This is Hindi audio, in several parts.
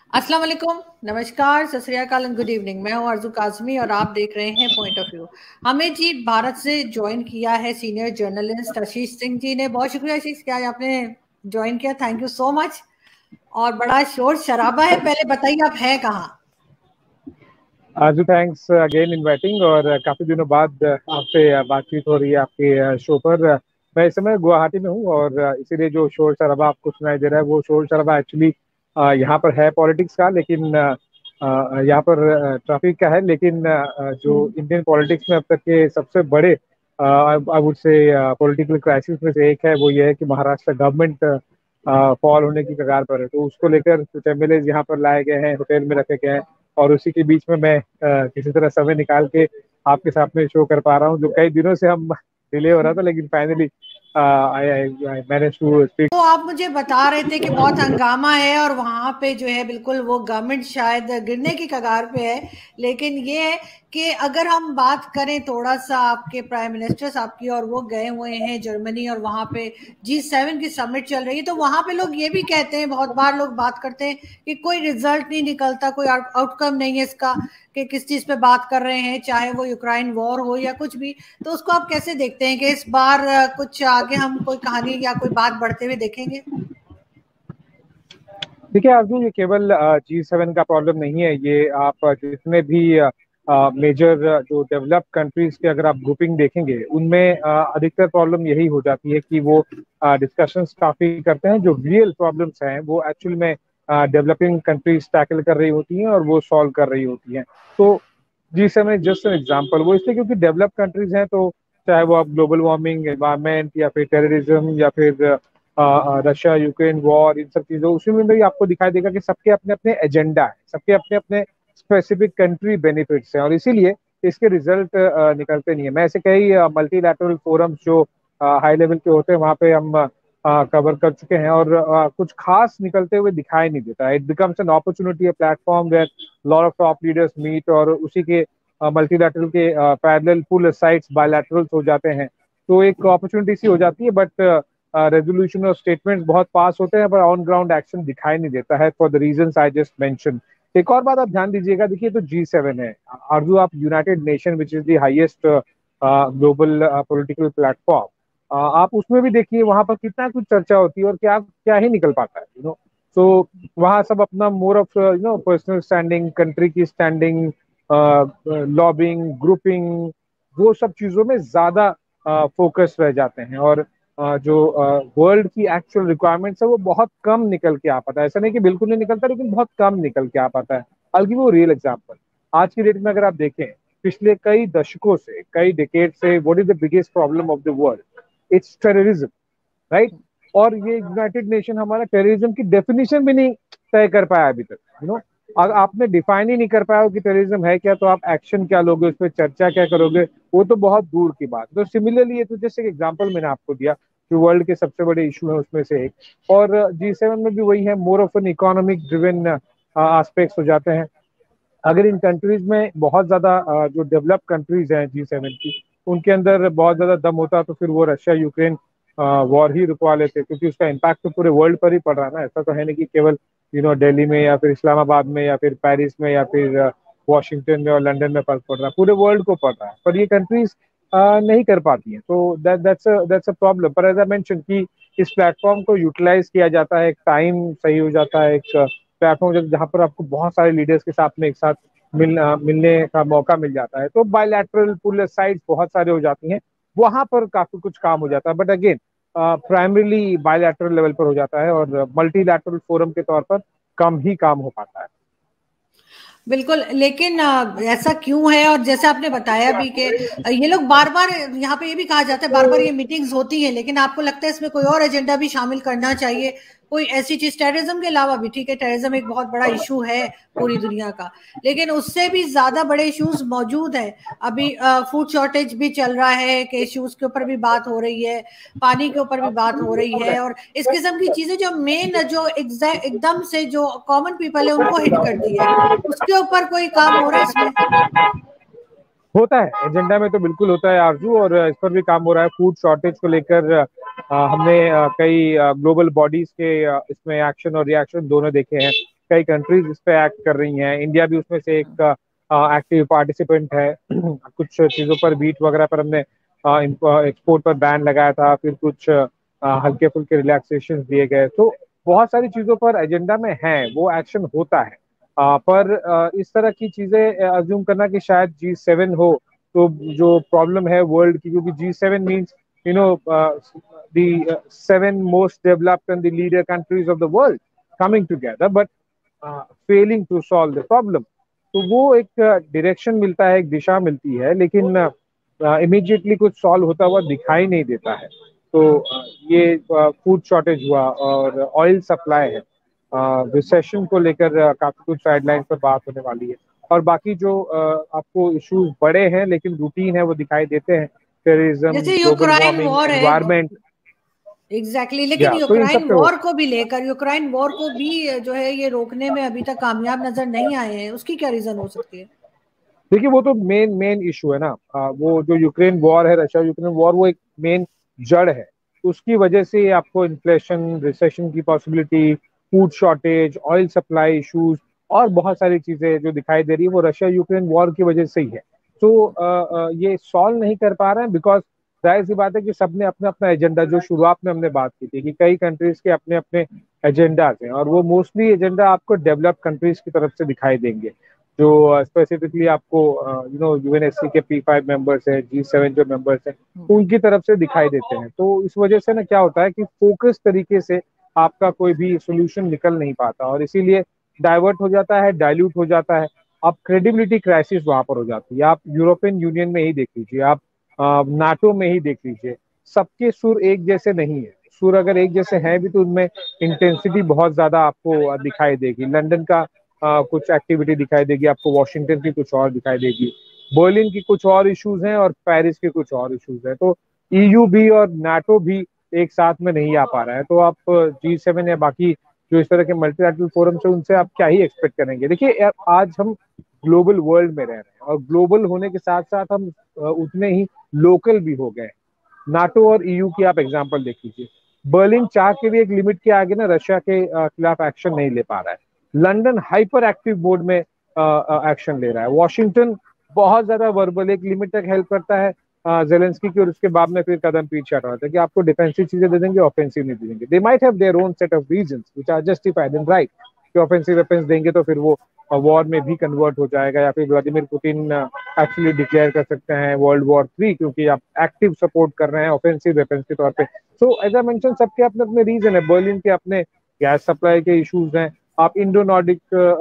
अस्सलाम वालेकुम, नमस्कार, सत श्री अकाल एंड गुड इवनिंग। मैं हूं आरजू काज़मी और आप देख रहे हैं पॉइंट ऑफ व्यू। हमें जी भारत से ज्वाइन किया है सीनियर जर्नलिस्ट आशीष सिंह जी ने। बहुत शुक्रिया आशीष, क्या आपने ज्वाइन किया, थैंक यू सो मच। और बड़ा शोर शराबा है, पहले बताइए आप हैं कहाँ? आजू थैंक्स अगेन इनवाइटिंग। और काफी दिनों बाद आपसे बातचीत हो रही है आपके शो पर। मैं इस समय गुवाहाटी में हूँ और इसीलिए जो शोर शराबा आपको सुनाई दे रहा है वो शोर शराबा एक्चुअली यहाँ पर है पॉलिटिक्स का, लेकिन यहाँ पर ट्रैफिक का है। लेकिन जो इंडियन पॉलिटिक्स में अब तक के सबसे बड़े I would say political crisis में से एक है, वो ये है कि महाराष्ट्र गवर्नमेंट फॉल होने की कगार पर है। तो उसको लेकर कुछ एमएलए यहाँ पर लाए गए हैं, होटल में रखे गए हैं, और उसी के बीच में मैं किसी तरह समय निकाल के आपके सामने शो कर पा रहा हूँ, जो कई दिनों से हम डिले हो रहा था, लेकिन finally I manage to speak. तो आप मुझे बता रहे थे कि बहुत हंगामा है और वहां पे जो है बिल्कुल वो गवर्नमेंट शायद गिरने की कगार पे है। लेकिन ये है कि अगर हम बात करें थोड़ा सा आपके प्राइम मिनिस्टर साहब की, और वो गए हुए हैं जर्मनी और वहां पे G7 की समिट चल रही है, तो वहां पे लोग ये भी कहते हैं, बहुत बार लोग बात करते हैं कि कोई रिजल्ट नहीं निकलता, कोई आउटकम नहीं है इसका, कि किस चीज पे बात कर रहे हैं, चाहे वो यूक्रेन वॉर हो या कुछ भी। तो उसको आप कैसे देखते हैं कि इस बार कुछ आगे हम कोई कहानी या कोई बात बढ़ते हुए देखेंगे? देखिए अर्जुन, ये केवल G7 का प्रॉब्लम नहीं है। ये आप जितने भी मेजर जो डेवलप्ड कंट्रीज के अगर आप ग्रुपिंग देखेंगे, उनमें अधिकतर प्रॉब्लम यही हो जाती है कि वो डिस्कशंस काफी करते हैं। जो रियल प्रॉब्लम्स हैं वो एक्चुअल में डेवलपिंग कंट्रीज टैकल कर रही होती हैं और वो सॉल्व कर रही होती हैं। तो G7 जस्ट एन एग्जाम्पल, वो इसलिए क्योंकि डेवलप्ड कंट्रीज हैं, तो चाहे वो आप ग्लोबल वार्मिंग, एनवायरमेंट, या फिर टेररिज्म, या फिर रशिया यूक्रेन वॉर, इन सब चीजों, उसी में भी आपको दिखाई देगा कि सबके अपने अपने एजेंडा है, सबके अपने अपने स्पेसिफिक कंट्री बेनिफिट्स हैं, और इसीलिए इसके रिजल्ट निकलते नहीं है। मैं ऐसे कई मल्टीलैटरल फोरम्स जो हाई लेवल के होते हैं वहां पे हम कवर कर चुके हैं, और कुछ खास निकलते हुए दिखाई नहीं देता। It becomes an opportunity, a platform where lot of top leaders meet, और उसी के मल्टीलैटरल के पैरेलल पुल साइड्स बायलैटरल्स हो जाते हैं। तो एक अपॉर्चुनिटी सी हो जाती है, बट रेजोल्यूशन और स्टेटमेंट्स बहुत पास होते हैं, पर ऑन ग्राउंड एक्शन दिखाई नहीं देता है, for the reasons I just mention. एक और बात आप ध्यान दीजिएगा, देखिए तो G7 है, अर्जू आप united nation which is the highest global political platform, आप उसमें भी देखिए वहां पर कितना कुछ चर्चा होती है और क्या क्या ही निकल पाता है, तो वहाँ सब अपना more of personal standing, country की स्टैंडिंग, लॉबिंग, ग्रुपिंग, वो सब चीजों में ज्यादा फोकस रह जाते हैं। और जो वर्ल्ड की एक्चुअल रिक्वायरमेंट्स है वो बहुत कम निकल के आ पाता है। ऐसा नहीं कि बिल्कुल नहीं निकलता, लेकिन बहुत कम निकल के आ पाता है। I'll give you a real example. आज की डेट में अगर आप देखें, पिछले कई दशकों से, कई डिकेड से, what is the biggest problem of the world? It's terrorism, right? और ये यूनाइटेड नेशन हमारा टेररिज्म की डेफिनेशन भी नहीं तय कर पाया अभी तक, अगर आपने डिफाइन ही नहीं कर पाया हो कि टेररिज्म है क्या, तो आप एक्शन क्या लोगे, उस पर चर्चा क्या करोगे, वो तो बहुत दूर की बात। तो सिमिलरली ये तो जैसे एक एग्जांपल मैंने आपको दिया, जो वर्ल्ड के सबसे बड़े इशू है उसमें से एक। और G7 में भी वही है, more of an economic driven aspects हो जाते हैं। अगर इन कंट्रीज में बहुत ज्यादा जो डेवलप्ड कंट्रीज हैं G7 की, उनके अंदर बहुत ज्यादा दम होता, तो फिर वो रशिया यूक्रेन वॉर ही रुकवा लेते, क्योंकि उसका इम्पैक्ट तो पूरे वर्ल्ड पर ही पड़ रहा है ना। ऐसा तो है नहीं कि केवल दिल्ली में या फिर इस्लामाबाद में या फिर पेरिस में या फिर वॉशिंगटन में और लंदन में फर्क पड़ रहा है, पूरे वर्ल्ड को पड़ रहा है, पर ये कंट्रीज नहीं कर पाती हैं। तो दैट्स अ प्रॉब्लम। पर एज आई मेंशन कि इस प्लेटफॉर्म को यूटिलाइज किया जाता है, एक टाइम सही हो जाता है, एक प्लेटफॉर्म जहाँ पर आपको बहुत सारे लीडर्स के साथ में एक साथ मिलने का मौका मिल जाता है, तो बायलैटरल पुल साइड्स बहुत सारे हो जाती हैं, वहां पर काफी कुछ काम हो जाता है। But again primarily bilateral level पर हो जाता है, और मल्टीलैटरल फोरम के तौर पर कम ही काम हो पाता है। बिल्कुल, लेकिन ऐसा क्यों है? और जैसे आपने बताया भी कि ये लोग बार बार, यहाँ पे ये भी कहा जाता है बार बार ये मीटिंग्स होती हैं, लेकिन आपको लगता है इसमें कोई और एजेंडा भी शामिल करना चाहिए, कोई ऐसी चीज टेररिज्म के अलावा भी? ठीक है, टेररिज्म एक बहुत बड़ा इशू है पूरी दुनिया का, लेकिन उससे भी ज्यादा बड़े इश्यूज मौजूद हैं। अभी फूड शॉर्टेज भी चल रहा है, कि इश्यूज के ऊपर भी बात हो रही है, पानी के ऊपर भी बात हो रही है, और इस किस्म की चीजें जो मेन, जो एकदम से जो कॉमन पीपल है उनको हिट करती है, उसके ऊपर कोई काम हो रहा है इसमें? होता है, एजेंडा में तो बिल्कुल होता है आरजू, और इस पर भी काम हो रहा है। फूड शॉर्टेज को लेकर हमने कई ग्लोबल बॉडीज के इसमें एक्शन और रिएक्शन दोनों देखे हैं। कई कंट्रीज इस पे एक्ट कर रही हैं, इंडिया भी उसमें से एक एक्टिव पार्टिसिपेंट है। कुछ चीज़ों पर वीट वगैरह पर हमने एक्सपोर्ट पर बैन लगाया था, फिर कुछ हल्के फुल्के रिलैक्सेशन दिए गए। तो बहुत सारी चीज़ों पर एजेंडा में है, वो एक्शन होता है। पर इस तरह की चीज़ें अज्यूम करना कि शायद G7 हो तो जो प्रॉब्लम है वर्ल्ड की, क्योंकि G7 means you know the seven most developed and the leader countries of the world coming together, but failing to solve the problem. तो वो एक डायरेक्शन मिलता है, एक दिशा मिलती है, लेकिन इमीडिएटली कुछ सॉल्व होता हुआ दिखाई नहीं देता है। तो ये फूड शॉर्टेज हुआ और ऑयल सप्लाई है, रिसेशन को लेकर काफी कुछ गाइडलाइन पर बात होने वाली है, और बाकी जो आपको इश्यूज बड़े हैं लेकिन रूटीन है वो दिखाई देते हैं, टेररिज्म, जैसे ग्लोबल यूक्राइन वार्मिंग, वॉर है। एनवायरमेंट। एग्जैक्टली लेकिन या तो इन सब यूक्राइन पे हो। वॉर को भी लेकर, यूक्राइन वॉर को भी जो है ये रोकने में अभी तक कामयाब नजर नहीं आए हैं, उसकी क्या रीजन हो सकती है? देखिए वो तो मेन मेन इशू है ना, वो जो यूक्रेन वॉर है, रशिया यूक्रेन वॉर, वो एक मेन जड़ है। उसकी वजह से आपको इन्फ्लेशन, रिसेशन की possibility, food shortage, oil supply issues और बहुत सारी चीजें जो दिखाई दे रही है वो रशिया यूक्रेन वॉर की वजह से ही है। तो ये सॉल्व नहीं कर पा रहे हैं बिकॉज जाहिर सी बात है कि सबने अपना अपना एजेंडा, जो शुरुआत में हमने बात की थी कि कई कंट्रीज के अपने अपने एजेंडाज हैं, और वो मोस्टली एजेंडा आपको डेवलप्ड कंट्रीज की तरफ से दिखाई देंगे, जो स्पेसिफिकली आपको यूएनएससी के P5 मेंबर्स हैं, G7 जो मेंबर्स हैं, उनकी तरफ से दिखाई देते हैं। तो इस वजह से ना क्या होता है कि फोकस तरीके से आपका कोई भी सोल्यूशन निकल नहीं पाता, और इसीलिए डाइवर्ट हो जाता है, डाइल्यूट हो जाता है। अब क्रेडिबिलिटी क्राइसिस वहां पर हो जाती है। आप यूरोपियन यूनियन में ही देख लीजिए, आप नाटो में ही देख लीजिए, सबके सुर एक जैसे नहीं है। सुर अगर एक जैसे हैं भी तो उनमें इंटेंसिटी बहुत ज्यादा आपको दिखाई देगी। लंदन का कुछ एक्टिविटी दिखाई देगी आपको, वॉशिंगटन की कुछ और दिखाई देगी, बर्लिन की कुछ और इश्यूज हैं और पेरिस के कुछ और इश्यूज हैं। तो EU भी और नाटो भी एक साथ में नहीं आ पा रहा है। तो आप G7 या बाकी जो इस तरह के मल्टीलैटरल फोरम से, उनसे आप क्या ही एक्सपेक्ट करेंगे। देखिए आज हम ग्लोबल वर्ल्ड में रह रहे हैं, और ग्लोबल होने के साथ साथ हम उतने ही लोकल भी हो गए। नाटो और EU की आप एग्जांपल देख लीजिए, बर्लिन चाह के भी एक लिमिट के आगे ना रशिया के खिलाफ एक्शन नहीं ले पा रहा है। लंदन हाइपर एक्टिव मोड में एक्शन ले रहा है। वॉशिंगटन बहुत ज्यादा वर्बल, एक लिमिट तक हेल्प करता है जेलेंस्की की, और उसके बाद में फिर कदम पीछे हटाता है कि आपको डिफेंसिव चीजें दे देंगे, ऑफेंसिव नहीं दे देंगे। They might have their own set of reasons which are justified and right, कि ऑफेंसिव वेपन्स देंगे तो फिर वो वॉर में भी कन्वर्ट हो जाएगा, या फिर व्लादिमीर पुतिन एक्चुअली डिक्लेयर कर सकते हैं वर्ल्ड वॉर 3, क्योंकि आप एक्टिव सपोर्ट कर रहे हैं ऑफेंसिव वेपन्स के तौर पे। सो एज आई मेंशन, सबके अपने अपने रीजन है। बर्लिन के अपने गैस सप्लाई के इश्यूज हैं। आप इंडो नॉर्डिक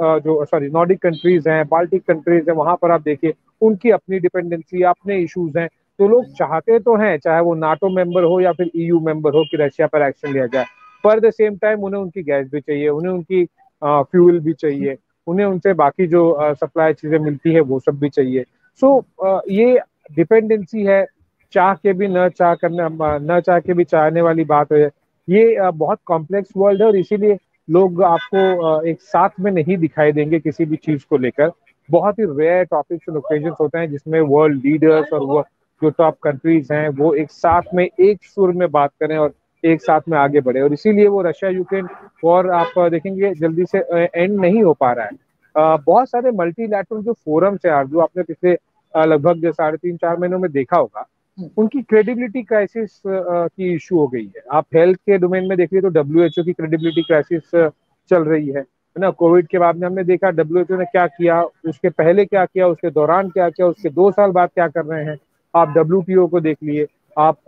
नॉर्डिक कंट्रीज हैं, बाल्टिक कंट्रीज हैं, वहां पर आप देखिए उनकी अपनी डिपेंडेंसी, अपने इश्यूज हैं। तो लोग चाहते तो हैं, चाहे वो नाटो मेंबर हो या फिर EU मेंबर हो, कि रशिया पर एक्शन लिया जाए, पर द सेम टाइम उन्हें उनकी गैस भी चाहिए, उन्हें उनकी फ्यूल भी चाहिए, उन्हें उनसे बाकी जो सप्लाई चीजें मिलती है वो सब भी चाहिए। सो ये डिपेंडेंसी है, चाह के भी न चाह करना, न चाह के भी चाहने वाली बात है। ये बहुत कॉम्प्लेक्स वर्ल्ड है, और इसीलिए लोग आपको एक साथ में नहीं दिखाई देंगे किसी भी चीज को लेकर। बहुत ही रेयर टॉपिक्स और ओकेजन होते हैं जिसमें वर्ल्ड लीडर्स और वो जो टॉप कंट्रीज हैं वो एक साथ में एक सुर में बात करें और एक साथ में आगे बढ़े, और इसीलिए वो रशिया यूक्रेन वॉर आप देखेंगे जल्दी से एंड नहीं हो पा रहा है। बहुत सारे मल्टीलैटरल जो फोरम्स है यार, जो आपने पिछले लगभग 3.5-4 महीनों में देखा होगा, उनकी क्रेडिबिलिटी क्राइसिस की इशू हो गई है। आप हेल्थ के डोमेन में देखिए तो WHO की क्रेडिबिलिटी क्राइसिस चल रही है ना। कोविड के बाद में हमने देखा WHO ने क्या किया, उसके पहले क्या किया, उसके दौरान क्या किया, उसके 2 साल बाद क्या कर रहे हैं। आप WTO को देख लिए, आप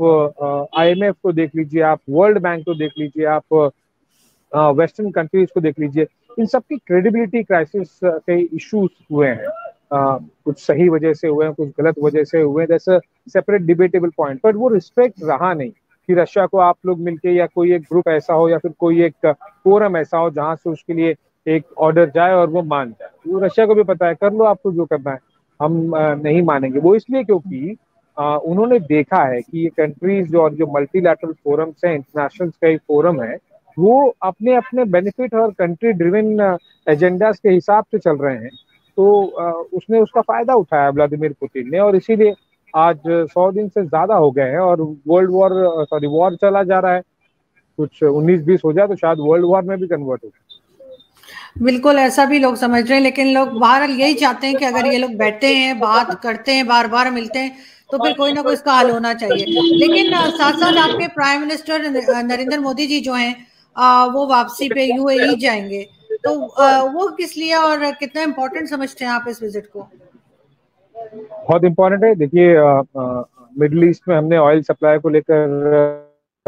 IMF को देख लीजिए, आप वर्ल्ड बैंक को देख लीजिए, आप वेस्टर्न कंट्रीज को देख लीजिए। इन सब की क्रेडिबिलिटी क्राइसिस के इश्यूज हुए हैं। कुछ सही वजह से हुए हैं, कुछ गलत वजह से हुए हैं, that's a separate debatable point. पर वो रिस्पेक्ट रहा नहीं कि रशिया को आप लोग मिलके, या कोई एक ग्रुप ऐसा हो या फिर कोई एक फोरम ऐसा हो जहां से उसके लिए एक ऑर्डर जाए और वो मान जाए। वो रशिया को भी पता है, कर लो आपको जो करना है, हम नहीं मानेंगे। वो इसलिए क्योंकि उन्होंने देखा है कि ये कंट्रीज जो मल्टीलैटरल फोरम्स हैं, इंटरनेशनल का एक फोरम है, वो अपने अपने बेनिफिट और कंट्री ड्रिवन एजेंडाज के हिसाब से चल रहे हैं। तो उसने उसका फायदा उठाया व्लादिमीर पुतिन ने, और इसीलिए आज 100 दिन से ज्यादा हो गए हैं और वॉर चला जा रहा है। कुछ 19-20 हो जाए तो शायद वर्ल्ड वॉर में भी कन्वर्ट हो जाए। बिल्कुल ऐसा भी लोग समझ रहे हैं, लेकिन लोग बहरहाल यही चाहते हैं कि अगर ये लोग बैठते हैं, बात करते हैं, बार बार मिलते हैं, तो फिर कोई ना कोई इसका हल होना चाहिए। लेकिन साथ साथ आपके प्राइम मिनिस्टर नरेंद्र मोदी जी जो हैं, वो वापसी पे यूएई जाएंगे, तो वो किस लिए और कितना इम्पोर्टेंट समझते हैं आप इस विजिट को? बहुत इम्पोर्टेंट है। देखिए, मिडिल ईस्ट में हमने ऑयल सप्लाई को लेकर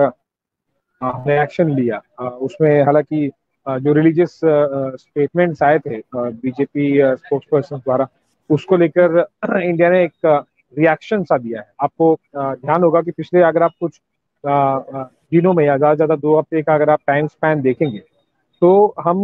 हमने एक्शन लिया। उसमें हालांकि जो रिलीजियस स्टेटमेंट्स आए थे बीजेपी स्पोक्स पर्सन द्वारा, उसको लेकर इंडिया ने एक रिएक्शन सा दिया है। आपको ध्यान होगा कि पिछले अगर आप कुछ दिनों में या ज्यादा ज्यादा 2 हफ्ते का अगर आप टाइम स्पैन देखेंगे, तो हम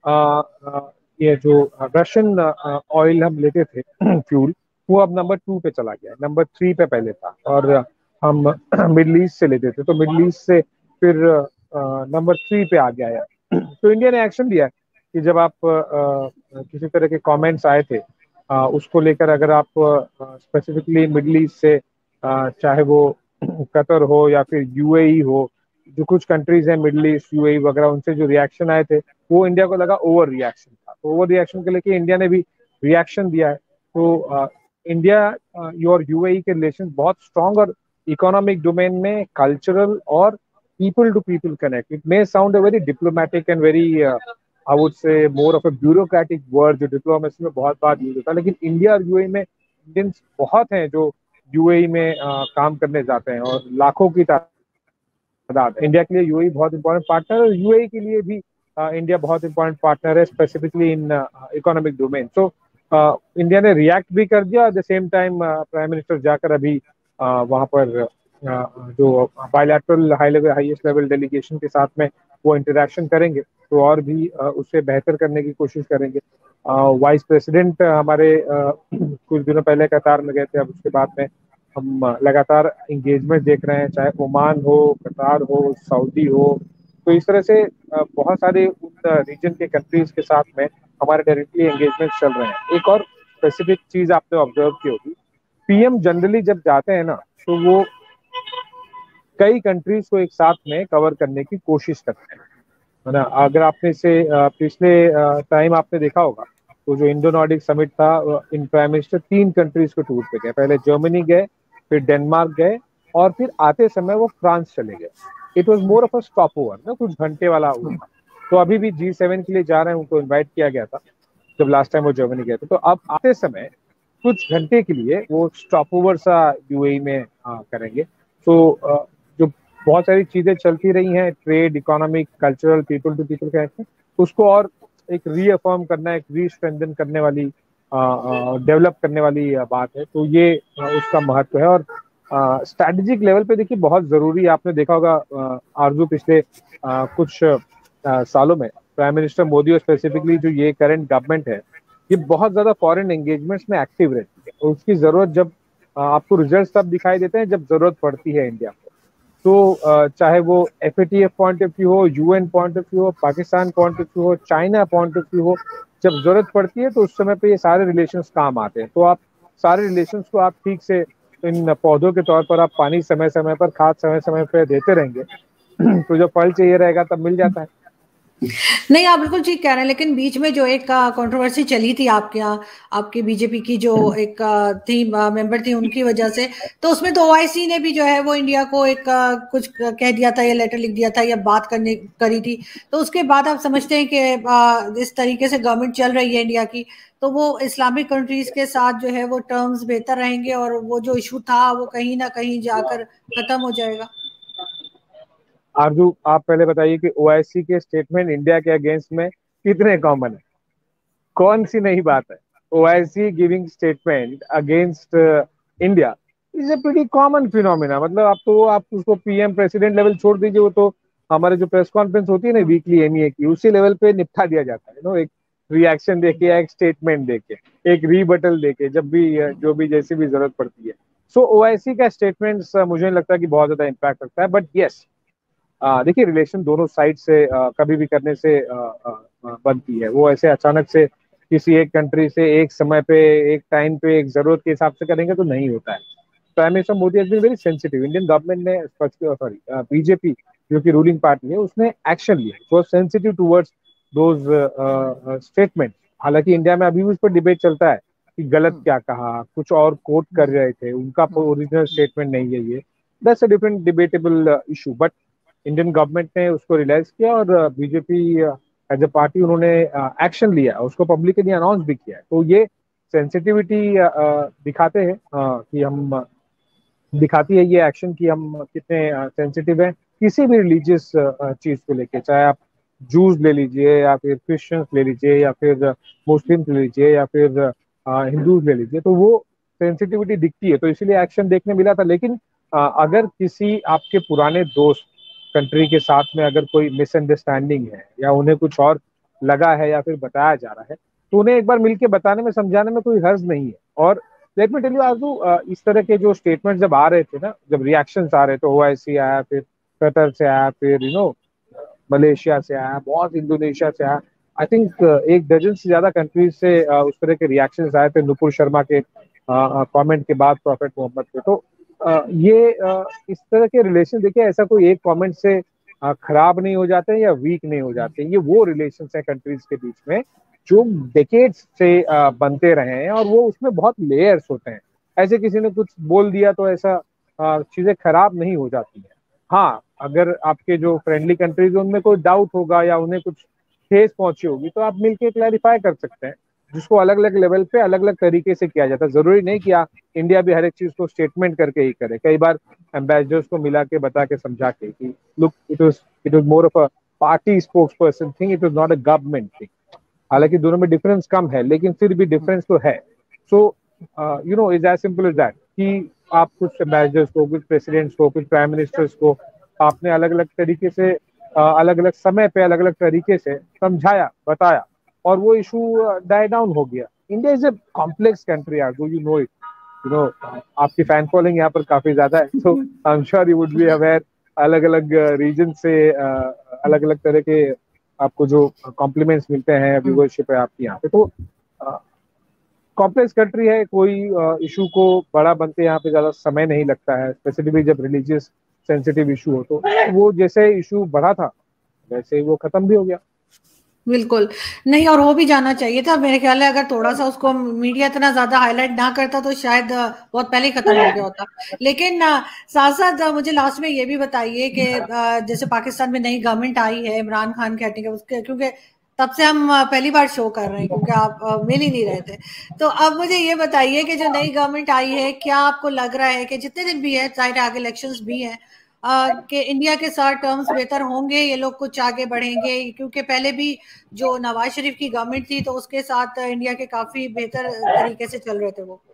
ये जो रशियन ऑयल हम लेते थे फ्यूल, वो अब नंबर 2 पे चला गया है, नंबर 3 पे पहले था। और हम मिडल ईस्ट से लेते थे, तो मिडल ईस्ट से फिर नंबर 3 पे आ गया है। तो इंडिया ने एक्शन लिया है कि जब आप किसी तरह के कमेंट्स आए थे उसको लेकर, अगर आप स्पेसिफिकली मिडल ईस्ट से चाहे वो कतर हो या फिर यूएई हो, जो कुछ कंट्रीज हैं मिडल ईस्ट, यूएई वगैरह, उनसे जो रिएक्शन आए थे वो इंडिया को लगा ओवर रिएक्शन था। तो ओवर रिएक्शन के लेके इंडिया ने भी रिएक्शन दिया है। तो इंडिया और यूएई के रिलेशन बहुत स्ट्रांग, और इकोनॉमिक डोमेन में कल्चरल और people to people connect. It may sound a very diplomatic and very I would say more of a bureaucratic word जो डिप्लोमेसी में बहुत बार यूज होता है, लेकिन इंडिया और यूएई में इंडियंस बहुत हैं जो यूएई में काम करने जाते हैं, और लाखों की तादाद। इंडिया के लिए यूएई बहुत इंपॉर्टेंट पार्टनर है, और यूएई के लिए भी इंडिया बहुत इंपॉर्टेंट पार्टनर है, specifically in economic domain. So India ने रिएक्ट भी कर दिया। At the same time prime minister जाकर अभी वहां पर जो बायलैटरल हाईएस्ट लेवल डेलीगेशन के साथ में वो इंटरेक्शन करेंगे, तो और भी उसे बेहतर करने की कोशिश करेंगे। वाइस प्रेसिडेंट हमारे कुछ दिनों पहले कतार में गए थे। अब उसके बाद में हम लगातार इंगेजमेंट देख रहे हैं, चाहे ओमान हो, कतार हो, सऊदी हो। तो इस तरह से बहुत सारे उन रीजन के कंट्रीज के साथ में हमारे डायरेक्टली एंगेजमेंट चल रहे हैं। एक और स्पेसिफिक चीज आपने ऑब्जर्व की होगी, पीएम जनरली जब जाते हैं ना, तो वो कई कंट्रीज को एक साथ में कवर करने की कोशिश करते हैं, है ना। अगर आपने से पिछले टाइम आपने देखा होगा, तो जो इंडो नॉर्डिक समिट था, इन प्राइम मिनिस्टर 3 कंट्रीज को टूर पे गए। पहले जर्मनी गए, फिर डेनमार्क गए, और फिर आते समय वो फ्रांस चले गए। It was more of a stop over ना, कुछ घंटे वाला हुआ। तो अभी भी G7 के लिए जा रहे हैं, उनको इन्वाइट किया गया था जब लास्ट टाइम वो जर्मनी गए थे। तो अब आते समय कुछ घंटे के लिए वो स्टॉप ओवर सा यूएई में करेंगे। तो जो बहुत सारी चीजें चलती रही हैं, trade, economic, cultural, people to people connection, उसको और एक रीअफर्म करना, एक रीस्ट्रेंथन करने वाली, डेवलप करने वाली बात है। तो ये उसका महत्व है। और स्ट्रैटेजिक लेवल पे देखिए बहुत जरूरी, आपने देखा होगा आरजू, पिछले कुछ सालों में प्राइम मिनिस्टर मोदी और स्पेसिफिकली जो ये करंट गवर्नमेंट है, ये बहुत ज्यादा फॉरेन एंगेजमेंट्स में एक्टिव रहती है। और उसकी जरूरत जब आपको रिजल्ट तब दिखाई देते हैं जब जरूरत पड़ती है इंडिया को। तो चाहे वो FATF पॉइंट ऑफ व्यू हो, UN पॉइंट ऑफ व्यू हो, पाकिस्तान पॉइंट ऑफ व्यू हो, चाइना पॉइंट ऑफ व्यू हो, जब जरूरत पड़ती है तो उस समय पे ये सारे रिलेशंस काम आते हैं। तो आप सारे रिलेशंस को आप ठीक से, इन पौधों के तौर पर आप पानी समय समय पर, खाद समय समय पर देते रहेंगे तो जब फल चाहिए रहेगा तब मिल जाता है। नहीं, आप बिल्कुल ठीक कह रहे हैं, लेकिन बीच में जो एक कंट्रोवर्सी चली थी आपके यहाँ, आपके बीजेपी की जो एक थी मेंबर थी, उनकी वजह से, तो उसमें तो OIC ने भी जो है वो इंडिया को एक कुछ कह दिया था, या लेटर लिख दिया था, या बात करने करी थी। तो उसके बाद आप समझते हैं कि इस तरीके से गवर्नमेंट चल रही है इंडिया की, तो वो इस्लामिक कंट्रीज के साथ जो है वो टर्म्स बेहतर रहेंगे, और वो जो इशू था वो कहीं ना कहीं जाकर खत्म हो जाएगा। आरजू, आप पहले बताइए कि OIC के स्टेटमेंट इंडिया के अगेंस्ट में कितने कॉमन है? कौन सी नई बात है? OIC giving statement against India is a pretty common phenomena. मतलब आप उसको PM प्रेसिडेंट लेवल छोड़ दीजिए, वो तो हमारे जो प्रेस कॉन्फ्रेंस होती है ना वीकली MEA की, उसी लेवल पे निपटा दिया जाता है। नो, एक रिएक्शन देके या एक स्टेटमेंट देके, एक रीबटल देके, जब भी जो भी जैसी भी जरूरत पड़ती है। सो OIC का स्टेटमेंट मुझे नहीं लगता कि बहुत ज्यादा इम्पैक्ट रखता है। बट यस, देखिए, रिलेशन दोनों साइड से कभी भी करने से बनती है। वो ऐसे अचानक से किसी एक कंट्री से एक समय पे, एक टाइम पे, एक जरूरत के हिसाब से करेंगे तो नहीं होता है। Prime minister Modi has been very sensitive. Indian government ने, सॉरी, बीजेपी जो कि रूलिंग पार्टी है, उसने एक्शन लिया, वो सेंसिटिव टुवर्ड्स दोज स्टेटमेंट। हालांकि इंडिया में अभी भी उस पर डिबेट चलता है कि गलत क्या कहा, कुछ और कोट कर रहे थे, उनका ओरिजिनल स्टेटमेंट नहीं है ये। That's a different debatable issue, but Indian government ने उसको रियलाइज किया और बीजेपी एज ए पार्टी उन्होंने एक्शन लिया, उसको पब्लिकली अनाउंस भी किया है। तो ये सेंसिटिविटी दिखाते हैं कि हम दिखाती है ये एक्शन कि हम कितने सेंसिटिव हैं किसी भी रिलीजियस चीज को लेके, चाहे आप जूस ले लीजिए या फिर क्रिश्चियंस ले लीजिए या फिर मुस्लिम्स ले लीजिए या फिर हिंदूज ले लीजिए, तो वो सेंसिटिविटी दिखती है। तो इसीलिए एक्शन देखने मिला था। लेकिन अगर किसी आपके पुराने दोस्त कंट्री के साथ में अगर कोई मिसअंडरस्टैंडिंग है या उन्हें कुछ और लगा है या फिर बताया जा रहा है, तो उन्हें एक बार मिलके बताने में समझाने में कोई हर्ज नहीं है। और लेट मी टेल यू आजू, इस तरह के जो स्टेटमेंट जब आ रहे थे ना, जब रिएक्शंस आ रहे थे, ओआईसी आया, फिर कतर से आया, फिर मलेशिया से आया, बहुत इंडोनेशिया से आया, आई थिंक एक डजन से ज्यादा कंट्रीज से उस तरह के रिएक्शंस आए थे नुपुर शर्मा के कमेंट के बाद प्रॉफेट मोहम्मद के। तो ये इस तरह के रिलेशन, देखिए ऐसा कोई एक कमेंट से खराब नहीं हो जाते या वीक नहीं हो जाते। ये वो रिलेशन है कंट्रीज के बीच में जो डेकेड्स से बनते रहे हैं, और वो उसमें बहुत लेयर्स होते हैं। ऐसे किसी ने कुछ बोल दिया तो ऐसा चीजें खराब नहीं हो जाती है। हाँ, अगर आपके जो फ्रेंडली कंट्रीज उनमें कोई डाउट होगा या उन्हें कुछ ठेस पहुंची होगी, तो आप मिलके क्लैरिफाई कर सकते हैं, जिसको अलग अलग लेवल पे अलग अलग तरीके से किया जाता है। जरूरी नहीं कि इंडिया भी हर एक चीज को स्टेटमेंट करके ही करे। कई बार एम्बेसडर्स को मिला के, बता के, समझा के कि look, it was more of a party spokesperson thing, it was not a government thing. हालांकि दोनों में डिफरेंस कम है, लेकिन फिर भी डिफरेंस तो है। So is as simple as that कि आप कुछ एम्बेसडर्स को, कुछ प्रेसिडेंट्स को, कुछ प्राइम मिनिस्टर्स को आपने अलग अलग तरीके से, अलग अलग समय पे अलग अलग तरीके से समझाया, बताया, और वो इशू डाई डाउन हो गया। India is a complex country, you know it, आपकी फैन फॉलोइंग यहाँ पर काफी ज्यादा है, so I am sure you would be aware. अलग अलग रीजन से अलग अलग तरह के आपको जो कॉम्प्लीमेंट्स मिलते हैं, व्यूवरशिप है आपकी यहाँ पे। तो कॉम्प्लेक्स कंट्री है, कोई इशू को बड़ा बनते यहाँ पे ज्यादा समय नहीं लगता है, स्पेसिफिकली जब रिलीजियस सेंसिटिव इशू हो। तो वो जैसे इशू बढ़ा था वैसे ही वो खत्म भी हो गया। बिल्कुल नहीं, और हो भी जाना चाहिए था मेरे ख्याल है। अगर थोड़ा सा उसको मीडिया इतना ज्यादा हाईलाइट ना करता तो शायद बहुत पहले ही खत्म हो गया होता। लेकिन साथ साथ मुझे लास्ट में ये भी बताइए कि जैसे पाकिस्तान में नई गवर्नमेंट आई है, इमरान खान कहते हैं उसके, क्योंकि तब से हम पहली बार शो कर रहे हैं क्योंकि आप मिल ही नहीं रहे थे। तो अब मुझे ये बताइए कि जो नई गवर्नमेंट आई है, क्या आपको लग रहा है कि जितने दिन भी है, चाहे आगे इलेक्शंस भी हैं, कि इंडिया के साथ टर्म्स बेहतर होंगे, ये लोग कुछ आगे बढ़ेंगे? क्योंकि पहले भी जो नवाज शरीफ की गवर्नमेंट थी तो उसके साथ इंडिया के काफी बेहतर तरीके से चल रहे थे वो।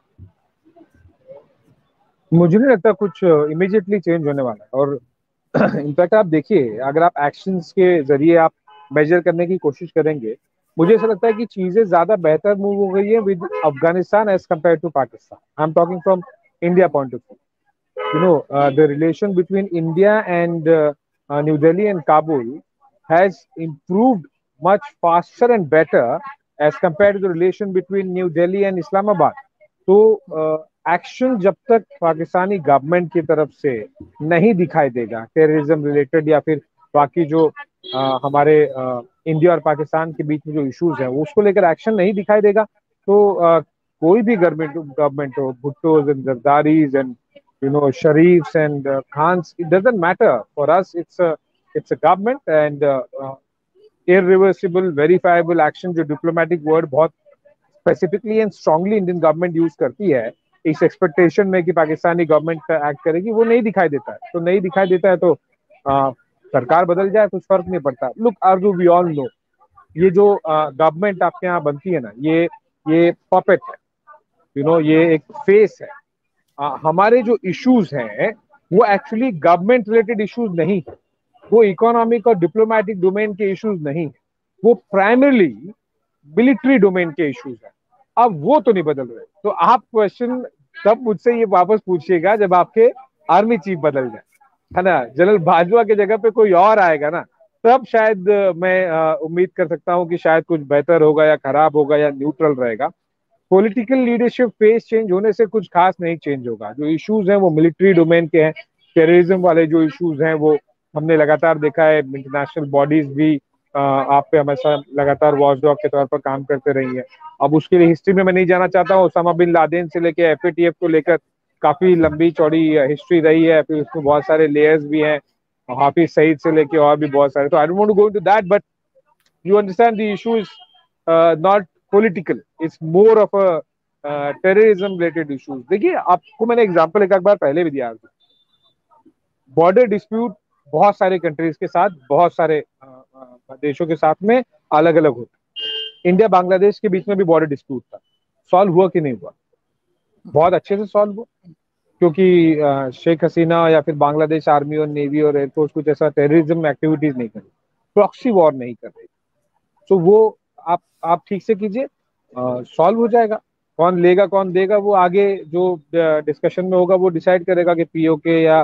मुझे नहीं लगता कुछ इमीडिएटली चेंज होने वाला है। और इनफैक्ट आप देखिए, अगर आप एक्शंस के जरिए आप मेजर करने की कोशिश करेंगे, मुझे ऐसा लगता है कि चीजें ज्यादा बेहतर मूव हो गई है with Afghanistan as compare to Pakistan. I am talking from India point of view. the relation between India and New Delhi and Kabul has improved much faster and better as compared to the relation between New Delhi and Islamabad. तो एक्शन जब तक पाकिस्तानी गवर्नमेंट की तरफ से नहीं दिखाई देगा टेररिज्म रिलेटेड या फिर बाकी जो हमारे इंडिया और पाकिस्तान के बीच में जो इश्यूज हैं उसको लेकर एक्शन नहीं दिखाई देगा, तो कोई भी गवर्नमेंट हो, Bhuttos and Zardaris and Sharifs and Khans, it doesn't matter. For us, it's a government and irreversible, verifiable action, जो diplomatic word बहुत specifically and strongly Indian government use करती है इस एक्सपेक्टेशन में कि पाकिस्तानी गवर्नमेंट एक्ट करेगी, वो नहीं दिखाई देता है। तो नहीं दिखाई देता है तो सरकार बदल जाए कुछ फर्क नहीं पड़ता। Look Arzoo, we all know, ये जो गवर्नमेंट आपके यहाँ बनती है ना, ये पपेट है, ये एक फेस है। हमारे जो इश्यूज हैं वो एक्चुअली गवर्नमेंट रिलेटेड इश्यूज नहीं है, वो इकोनॉमिक और डिप्लोमेटिक डोमेन के इश्यूज नहीं है, वो प्राइमरली मिलिट्री डोमेन के इश्यूज हैं। अब वो तो नहीं बदल रहे। तो आप क्वेश्चन तब मुझसे ये वापस पूछिएगा जब आपके आर्मी चीफ बदल जाए, है ना, जनरल बाजवा के जगह पे कोई और आएगा ना, तब शायद मैं उम्मीद कर सकता हूँ कि शायद कुछ बेहतर होगा या खराब होगा या न्यूट्रल रहेगा। पॉलिटिकल लीडरशिप फेस चेंज होने से कुछ खास नहीं चेंज होगा। जो इश्यूज हैं वो मिलिट्री डोमेन के हैं। टेररिज्म वाले जो इश्यूज हैं वो हमने लगातार देखा है, इंटरनेशनल बॉडीज भी आप पे हमेशा लगातार वॉचडॉग के तौर पर काम करते रही है। अब उसके लिए हिस्ट्री में मैं नहीं जाना चाहता हूँ। ओसामा बिन लादेन से लेके एफएटीएफ को लेकर काफी लंबी चौड़ी हिस्ट्री रही है, फिर उसमें बहुत सारे लेयर्स भी हैं, हाफिज सईद से लेके और भी बहुत सारे। तो I don't want to go into that, but you understand the issue is not political, it's more of a terrorism related issues। देखिए आपको मैंने एग्जांपल एक बार पहले भी दिया, बॉर्डर डिस्प्यूट बहुत सारे कंट्रीज के साथ, बहुत सारे देशों के साथ में अलग अलग होते। इंडिया बांग्लादेश के बीच में भी बॉर्डर डिस्प्यूट था, सॉल्व हुआ कि नहीं हुआ? बहुत अच्छे से सॉल्व हुआ, क्योंकि शेख हसीना या फिर बांग्लादेश आर्मी और नेवी और एयरफोर्स कुछ ऐसा टेररिज्म एक्टिविटीज नहीं कर रही, प्रॉक्सी वॉर नहीं कर रही। तो वो आप ठीक से कीजिए, सॉल्व हो जाएगा। कौन लेगा कौन देगा वो आगे जो डिस्कशन में होगा वो डिसाइड करेगा कि पीओके या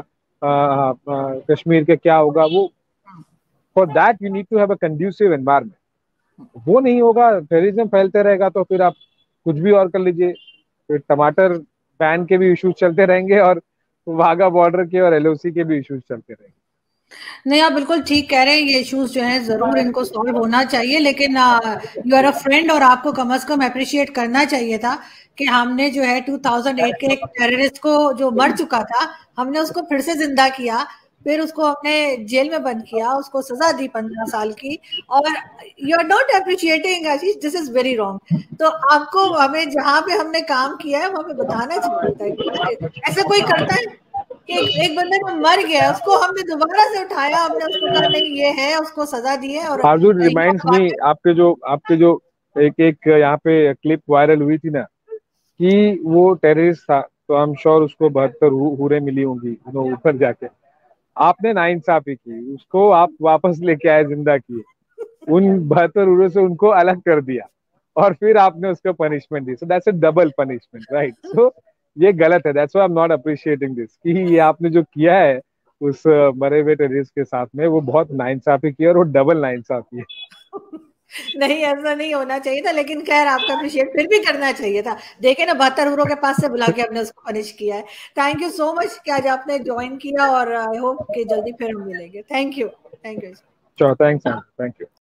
कश्मीर के क्या होगा। वो for that you need to have a conducive environment. वो नहीं होगा, टेररिज्म फैलते रहेगा, तो फिर आप कुछ भी और कर लीजिए, फिर टमाटर बैन के भी इश्यूज चलते रहेंगे और वाघा बॉर्डर के और एलओसी के भी इश्यूज चलते रहेंगे। नहीं, आप बिल्कुल ठीक कह रहे हैं, ये इश्यूज जो हैं जरूर इनको सॉल्व होना चाहिए, लेकिन यू आर अ फ्रेंड और आपको कम से कम अप्रिशिएट करना चाहिए था कि हमने जो है 2008 के एक टेररिस्ट को जो मर चुका था, हमने उसको फिर से जिंदा किया, फिर उसको हमने जेल में बंद किया, उसको सजा दी 15 साल की, और you are not appreciating Ashish, this is very wrong. तो आपको हमें जहां पे हमने काम किया है वो हमें बताना चाहिए था। ऐसा कोई करता है कि एक बंदा जो मर गया उसको हमने दोबारा से उठाया, हमने उसको कहा नहीं ये है, उसको सजा दी है और हार्जुन रिमाइंड्स मी, आपके जो एक एक यहाँ पे क्लिप वायरल हुई थी ना, कि वो टेररिस्ट था, तो आई एम श्योर उसको 72 हूरें मिली होंगी ऊपर जाके। आपने नाइंसाफी की, उसको आप वापस लेके आए, जिंदा किए, उन 72 हूरों से उनको अलग कर दिया, और फिर आपने उसको पनिशमेंट दी। So that's a double punishment, right? So ये गलत है, that's why I am not appreciating this, कि ये आपने जो किया है उस मरे हुए टेररिस्ट के साथ में, वो बहुत नाइंसाफी की और वो डबल नाइंसाफी है। नहीं, ऐसा नहीं होना चाहिए था, लेकिन खैर आपका अप्रिशिएट फिर भी करना चाहिए था। देखे ना, 72 हूरों के पास से बुला के हमने उसको पनिश किया है। थैंक यू सो मच कि आज आपने ज्वाइन किया, और आई होप कि जल्दी फिर हम मिलेंगे। Thank you, thank you. चलो, थैंक्स, थैंक यू।